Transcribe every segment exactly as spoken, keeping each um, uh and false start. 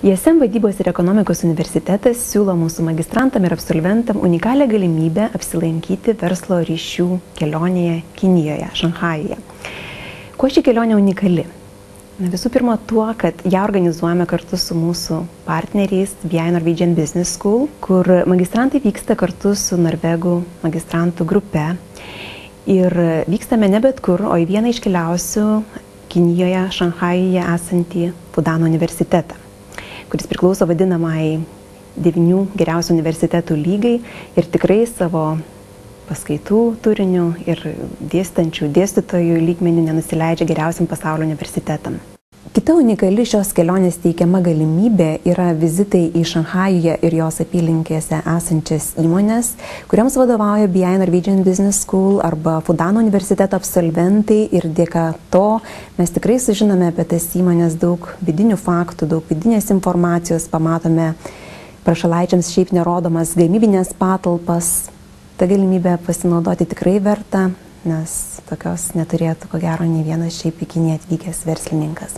I S M vadybos ir ekonomikos universitetas siūlo mūsų magistrantam ir absolventam unikalią galimybę apsilankyti verslo ryšių kelionėje Kinijoje, Šanchajuje. Kuo ši kelionė unikali? Na, visų pirma tuo, kad ją organizuojame kartu su mūsų partneriais B I Norwegian Business School, kur magistrantai vyksta kartu su norvegų magistrantų grupe. Ir vykstame ne bet kur, o į vieną iškiliausių Kinijoje, Šanchajuje esantį Fudano universitetą, kuris priklauso vadinamai devynių geriausių universitetų lygai ir tikrai savo paskaitų turinių ir dėstančių dėstytojų lygmenių nenusileidžia geriausiam pasaulio universitetam. Kita unikali šios kelionės teikiama galimybė yra vizitai į Šanchajuje ir jos apylinkėse esančias įmonės, kuriams vadovauja B I Norwegian Business School arba Fudano universiteto absolventai, ir dėka to mes tikrai sužinome apie tas įmonės daug vidinių faktų, daug vidinės informacijos, pamatome prašalaičiams šiaip nerodomas gamybinės patalpas. Ta galimybė pasinaudoti tikrai verta, nes tokios neturėtų ko gero nei vienas šiaip į Kiniją atvykęs verslininkas.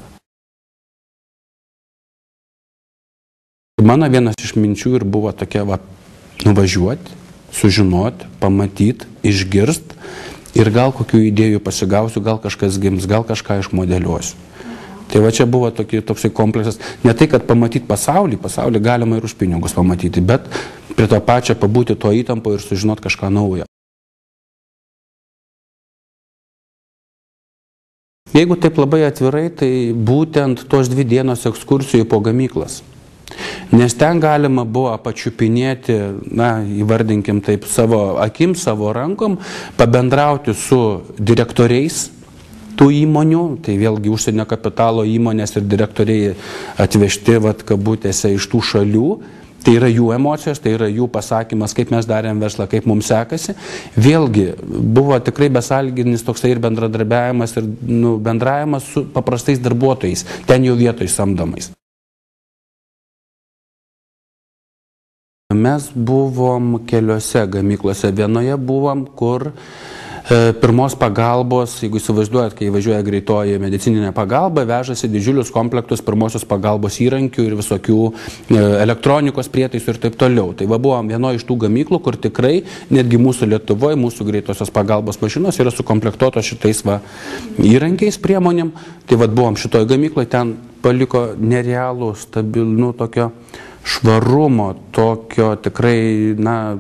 Mano vienas iš minčių ir buvo tokia, va, nuvažiuoti, sužinoti, pamatyti, išgirsti ir gal kokių idėjų pasigausiu, gal kažkas gims, gal kažką išmodeliuosiu. Tai va čia buvo tokie, toksai kompleksas. Ne tai, kad pamatyti pasaulį, pasaulį galima ir už pinigus pamatyti, bet prie to pačio pabūti to įtampo ir sužinoti kažką naujo. Jeigu taip labai atvirai, tai būtent tos dvi dienos ekskursijų po gamyklas. Nes ten galima buvo pačiupinėti, na, įvardinkim taip, savo akim, savo rankom, pabendrauti su direktoriais tų įmonių, tai vėlgi užsienio kapitalo įmonės ir direktoriai atvežti, vat, kabutėse, iš tų šalių. Tai yra jų emocijos, tai yra jų pasakymas, kaip mes darėm verslą, kaip mums sekasi. Vėlgi, buvo tikrai besąlyginis toksai ir bendradarbiavimas, ir nu, bendravimas su paprastais darbuotojais, ten jau vietoj samdomais. Mes buvom keliose gamyklose. Vienoje buvom, kur e, pirmos pagalbos, jeigu įsivaizduojat, kai važiuoja greitoji medicininė pagalba, vežasi didžiulius komplektus pirmosios pagalbos įrankių ir visokių e, elektronikos prietaisų ir taip toliau. Tai va, buvom vienoje iš tų gamyklų, kur tikrai netgi mūsų Lietuvoje, mūsų greitosios pagalbos mašinos yra sukomplektuotos šitais va, įrankiais, priemonėm. Tai va, buvom šitoje gamykloje, ten paliko nerealų, stabilų, tokio švarumo, tokio tikrai, na,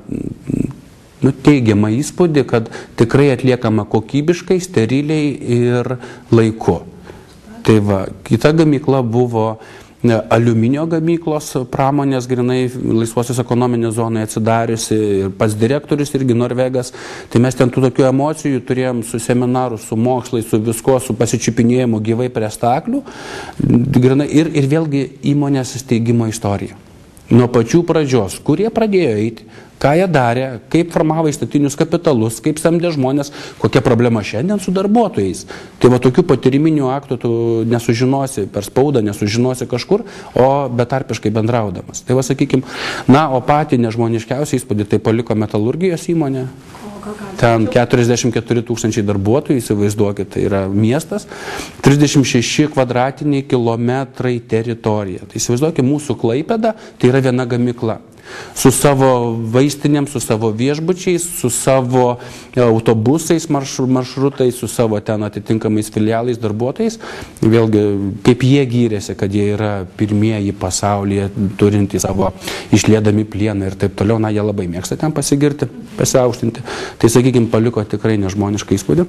nu, teigiamą įspūdį, kad tikrai atliekama kokybiškai, steriliai ir laiku. Tai va, kita gamykla buvo aliuminio gamyklos pramonės, grinai laisvosios ekonominės zonoje atsidariusi, ir pats direktorius irgi norvegas. Tai mes ten tų tokių emocijų turėjom su seminaru, su mokslai, su visko, su pasičiupinėjimu gyvai prie staklių, grinai, ir, ir vėlgi įmonės steigimo istorija. Nuo pačių pradžios, kurie pradėjo eiti, ką jie darė, kaip formavo įstatinius kapitalus, kaip samdė žmonės, kokia problema šiandien su darbuotojais. Tai va, tokių patyriminių aktų tu nesužinosi per spaudą, nesužinosi kažkur, o betarpiškai bendraudamas. Tai va, sakykim, na, o patį nežmoniškiausią įspūdį tai paliko metalurgijos įmonė. Ten keturiasdešimt keturi tūkstančiai darbuotojų, įsivaizduokit, tai yra miestas, trisdešimt šeši kvadratiniai kilometrai teritorija. Tai įsivaizduokit, mūsų Klaipėda, tai yra viena gamykla. Su savo vaistinėm, su savo viešbučiais, su savo autobusais, maršrutais, su savo ten atitinkamais filialais, darbuotojais. Vėlgi, kaip jie gyrėsi, kad jie yra pirmieji pasaulyje, turintys savo išliedami plieną ir taip toliau. Na, jie labai mėgsta ten pasigirti, pasiaukštinti. Tai, sakykime, paliko tikrai nežmonišką įspūdį.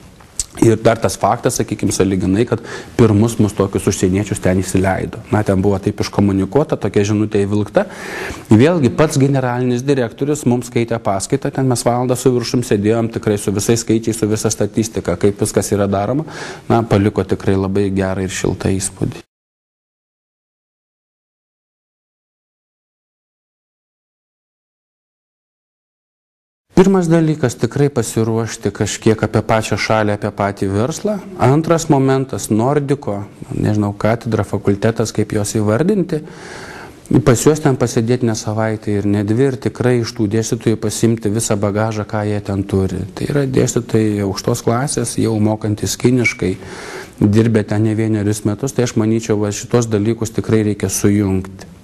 Ir dar tas faktas, sakykime, sąlyginai, kad pirmus mus tokius užsieniečius ten įsileido. Na, ten buvo taip iškomunikuota, tokia žinutė įvilkta. Vėlgi, pats generalinis direktorius mums skaitė paskaitą, ten mes valandą su viršum sėdėjom, tikrai su visais skaičiais, su visa statistika, kaip viskas yra daroma. Na, paliko tikrai labai gerą ir šiltą įspūdį. Pirmas dalykas - tikrai pasiruošti kažkiek apie pačią šalį, apie patį verslą. Antras momentas - Nordiko, nežinau, katedra, fakultetas, kaip jos įvardinti. pas juos ten pasėdėti ne savaitę ir ne dvi ir tikrai iš tų dėstytojų pasimti visą bagažą, ką jie ten turi. Tai yra dėstytojai aukštos klasės, jau mokantis kiniškai, dirbę ten ne vienerius metus, tai aš manyčiau, va, šitos dalykus tikrai reikia sujungti.